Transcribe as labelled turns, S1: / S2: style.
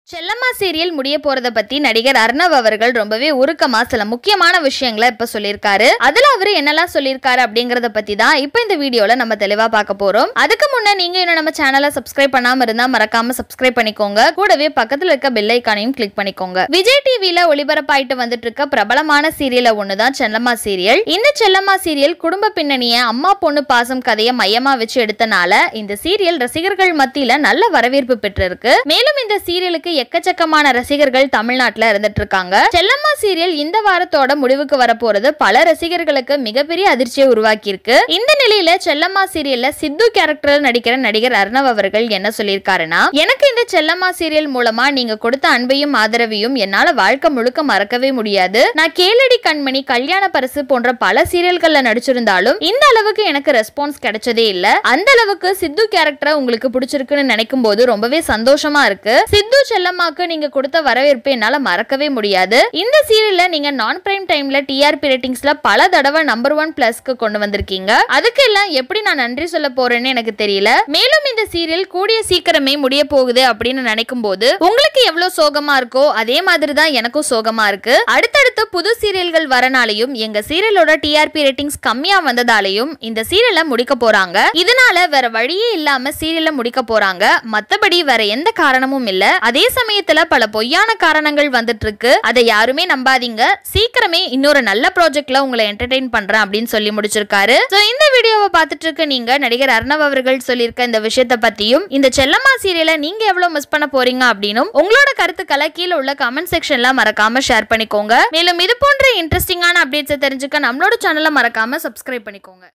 S1: செல்லம்மா serial முடிய போறத பத்தி நடிகர் அர்ணவ் அவர்கள் ரொம்பவே உருக்கமா சில முக்கியமான விஷயங்களை இப்ப சொல்லியிருக்காரு. அதுல அவரு என்னெல்லாம் சொல்லியிருக்காரு அப்படிங்கறத பத்தி தான் இப்ப இந்த வீடியோல நம்ம தெளிவா பார்க்க போறோம். அதுக்கு முன்ன நீங்க இன்னும் நம்ம சேனலை சப்ஸ்கிரைப் பண்ணாம இருந்தா மறக்காம சப்ஸ்கிரைப் பண்ணிக்கோங்க. கூடவே பக்கத்துல இருக்க பெல் ஐகானையும் கிளிக் பண்ணிக்கோங்க. விஜய் டிவில ஒளிபரப்பாயிட்டு வந்துட்டு இருக்க பிரபலமான சீரியல்ல ஒண்ணுதான் செல்லம்மா சீரியல். இந்த செல்லம்மா சீரியல் குடும்ப பின்னணிய அம்மா பொண்ணு பாசம் கதையை மையமா வச்சு எடுத்தனால இந்த சீரியல் ரசிகர்கள் மத்தியில நல்ல வரவேற்பு பெற்றிருக்கு. மேலும் இந்த சீரியலுக்கு எக்கச்சக்கமான ரசிகர்கள் தமிழ்நாட்டுல இருந்துட்டு இருக்காங்க. செல்லம்மா சீரியல் இந்த வாரத்தோட முடிவுக்கு வரப்போறது பல ரசிகர்களுக்கு மிகப்பெரிய அதிர்ச்சியை உருவாக்கி இருக்கு. இந்த நிலையில செல்லம்மா சீரியல்ல சித்து கேரக்டர்ல நடிக்கிற நடிகர் அர்ணவ் அவர்கள் என்ன சொல்லியிருக்காருன்னா, எனக்கு இந்த செல்லம்மா சீரியல் மூலமா நீங்க கொடுத்த அன்பையும் ஆதரவையும் என்னால வாழ்க்கை முழுக்க மறக்கவே முடியாது. நான் கேளடி கண்மணி, கல்யாண பரிசு போன்ற பல சீரியல்கள்ல நடிச்சிருந்தாலும் இந்த அளவுக்கு எனக்கு ரெஸ்பான்ஸ் கிடைச்சதே இல்ல. அந்த அளவுக்கு சித்து கேரக்டரை உங்களுக்கு பிடிச்சிருக்குன்னு நினைக்கும் போது ரொம்பவே சந்தோஷமா இருக்கு. சித்து செல்லம்மாக்கு நீங்க கொடுத்த வரவேற்பு என்னால மறக்கவே முடியாது. இந்த சீரியல்ல நீங்க நான் பிரைம் டைம்ல டிஆர்பி ரேட்டிங்ஸ்ல பல தடவை நம்பர் 1 பிளஸ்க்கு கொண்டு வந்திருக்கீங்க. அதுக்கு எல்லாம் எப்படி நான் நன்றி சொல்ல போறேன்னு எனக்கு தெரியல. மேலும் இந்த சீரியல் கூடிய சீக்கிரமே முடிய போகுது அப்படின்னு நினைக்கும் போது உங்களுக்கு எவ்வளவு சோகமா இருக்கோ அதே மாதிரி தான் எனக்கும் சோகமா இருக்கு. அடுத்தடுத்து புது சீரியல்கள் வரனாலையும் எங்க சீரியலோட டிஆர்பி ரேட்டிங்ஸ் கம்மியா வந்ததாலையும் இந்த சீரியலை முடிக்க போறாங்க. இதனால வேற வழியே இல்லாம சீரியலை முடிக்க போறாங்க. மத்தபடி வேற எந்த காரணமும் இல்ல. அதே சமயத்துல பல பொய்யான காரணங்கள் வந்துட்டு இருக்கு. அதை யாருமே நம்பாதீங்க. சீக்கிரமே இன்னொரு நல்ல ப்ராஜெக்ட்ல உங்களை என்டர்டெயின் பண்றேன் அப்படின்னு சொல்லி முடிச்சிருக்காரு. சோ இந்த வீடியோவை பார்த்துட்டு இருக்க நீங்க நடிகர் அர்ணவ் அவர்கள் சொல்லியிருக்க இந்த விஷயத்தை பத்தியும் இந்த செல்லம்மா சீரியலை நீங்க எவ்வளவு மிஸ் பண்ண போறீங்க அப்படின்னும் உங்களோட கருத்துக்களை கீழே உள்ள கமெண்ட் செக்ஷன்ல மறக்காம ஷேர் பண்ணிக்கோங்க. மேலும் இது போன்ற இன்ட்ரெஸ்டிங்கான அப்டேட்ஸ் தெரிஞ்சுக்க நம்மளோட சேனலை மறக்காம சப்ஸ்கிரைப் பண்ணிக்கோங்க.